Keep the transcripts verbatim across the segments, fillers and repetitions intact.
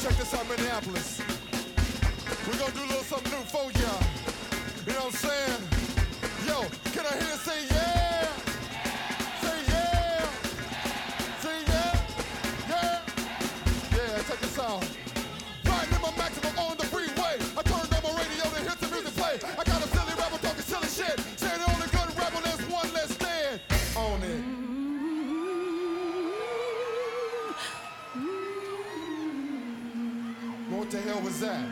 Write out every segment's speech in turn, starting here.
check this out, Minneapolis. We're gonna do a little something new for y'all. You know what I'm saying? Yo, can I hear you say yeah? Say yeah. Say yeah. Yeah. Yeah, check this out. Riding in my maximum on the freeway. I turned on my radio to hear some music play. I got a silly rapper talking silly shit. Saying the only good rapper, there's one less dead. On it. What the hell was that?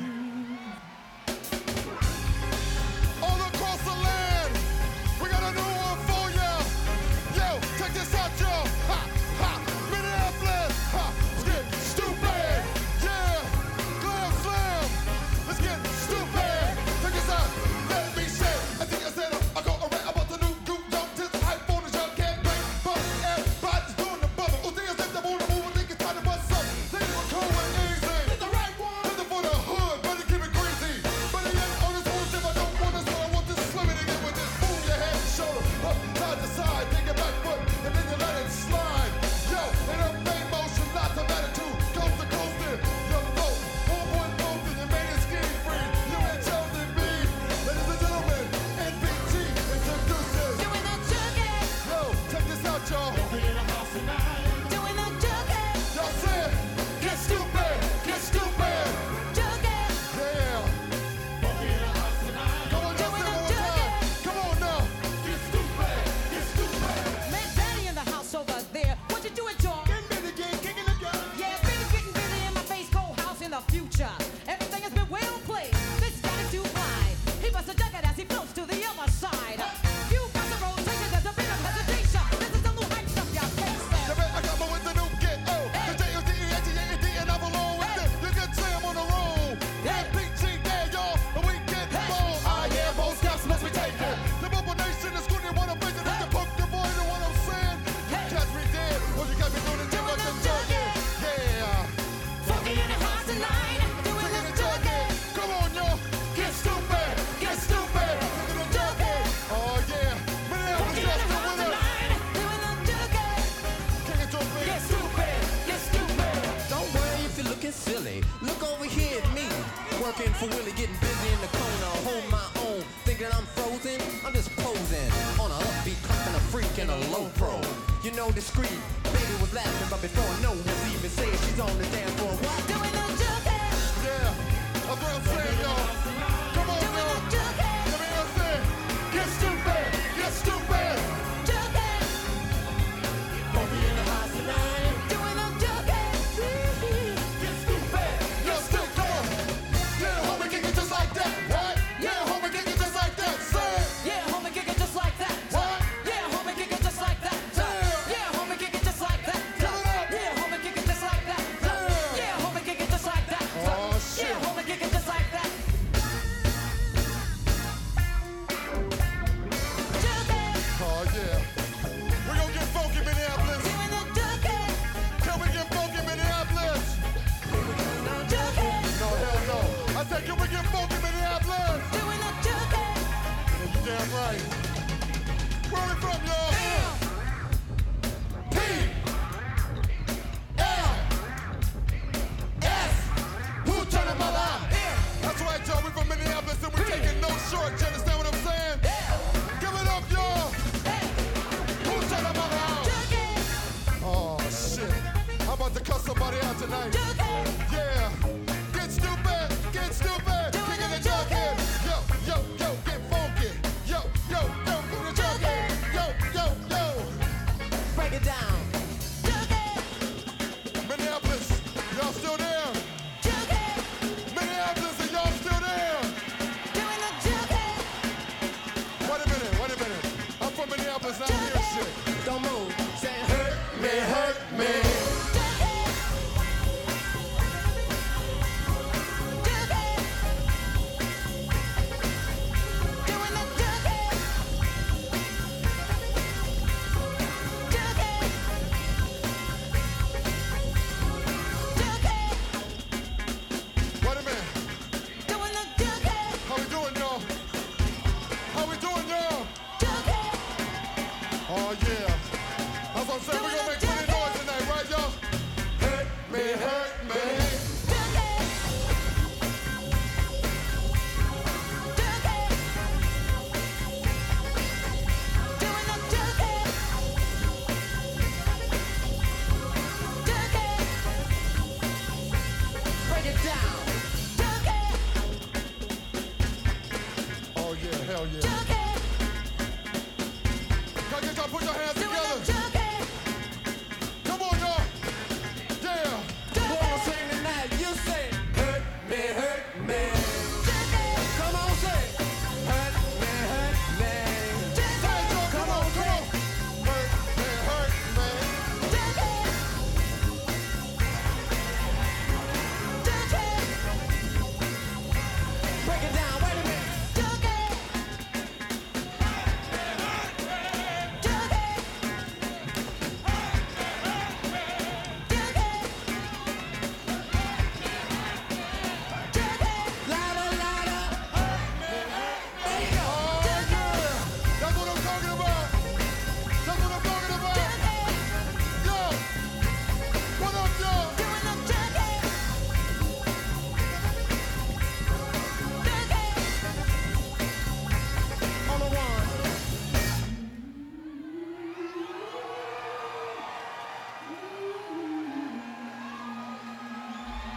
All across the land, we got a new one for ya. Yo, check this out, y'all. Ha, ha, Minneapolis. Ha, let's get stupid. Yeah, glam slam. Let's get stupid. Check this out. Let me say, I think I said I go around about the new group. Don't test the hype on the jump, can't break. But everybody's doing the bubble. Oh, things that they want to move, I think it's time to bust up. Things were cool and easy. Hit the right one. Hit the for the hood, better keep it greasy. But it ain't on this bullshit, I don't want this one. I want this swimming again with this. Move your head and shoulder, up, side to side. Take your back foot, and then you let it slide. Yo, in a main motion, lots of attitude. Coast to coast in, yo, flow. Homeboy posted, you made it scheme free. You ain't chosen me. Ladies and gentlemen, N P T introduces. Doing the junkie, Yo, check this out, y'all. doing the junkie, Y'all say it. Get stupid, get stupid. junkie, Yeah. Come on, y'all say it one more time. Come on now. Get stupid, get stupid. Let Daddy in the house over there. What you doing, John? Getting busy again, kicking the gun. Yeah, Billy's getting busy in my face, cold house in the future. Everything has been well played. This guy is too fly. He busts a junket as he floats to the other side. You bust a rotation, there's a bit of hesitation. This is the new hype stuff y'all face. You bet I got my with the new get. Oh, the J O D E H E A D and I'm alone with it. You can say I'm on the roll. N P T there, y'all, and we get bold. Ah, yeah, most cops must be taken. The Bubble Nation is good, they wanna visit. They can poke your boy, you know what I'm saying? You catch me dead, or you got me doing it just like the junkie. Yeah. Funky in the house tonight. Doing Taking the the junkie. Come on, y'all. Get stupid. Get stupid. Taking the junkie. Oh, yeah. Minneapolis, Funky in y'all the still house with us. tonight. Doing the junkie. King of Joe, Get stupid, get stupid. Don't worry if you're looking silly. Look over here at me. Working for Willie, getting busy in the corner. Hold my own. Thinking I'm frozen? I'm just posing. On a upbeat, clapping a freak in a low pro. You know, discreet. Baby was laughing, but before no was even said, she's on the dance floor. What? Doing the junkie. Yeah, that's what I'm saying, y'all. Come on, Doing the y'all. junkie. Let me hear you say, get stupid, get stupid. Junkie. Funky in the house tonight. Doing the junkie. Get stupid. Yo, still, come on. Yeah, homie, kick it just like that. What? Yeah, homie, kick it just like that. Say it. Yeah, homie, kick it just like that. What? Yeah, homie, kick it just like that. Yeah. Yeah, homie, kick it just like that. Give it up. Yeah, homie, kick it just like that. Yeah. Yeah, homie, kick it just like that. Oh, shit. Yeah, homie, kick it just like that. Junkie. Oh, yeah. We gonna get funky, Minneapolis. Doing the junkie. Can we get funky, Minneapolis? Junkie. No, hell no. I said, can we get funky, Minneapolis? Doing the junkie. Yeah, you damn right. Where we from, y'all? P L S. Who turning my life? That's right, y'all. We from Minneapolis and we taking no shorts. You understand what I'm saying? Give it up, y'all. Who turning my life? Junkie. Oh, shit. I'm about to cuss somebody out tonight. Junkie. Yeah. Get stupid. Get stupid. Kicking the junkie. Yo, yo, yo, get funky. Yo, yo, yo, get the junkie. Yo, yo, yo. Break it down. Junkie. Minneapolis, y'all still there? Junkie. Minneapolis, and y'all still there? Doing the junkie. Wait a minute, wait a minute. I'm from Minneapolis, and I hear shit. Don't move. Say Hurt me, hurt me. Wait a minute. How we doing, y'all? How we doing, y'all? Oh, yeah. That's what I'm saying. We're gonna make plenty noise tonight, right, y'all? Hurt me, hurt me.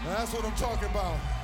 That's what I'm talking about.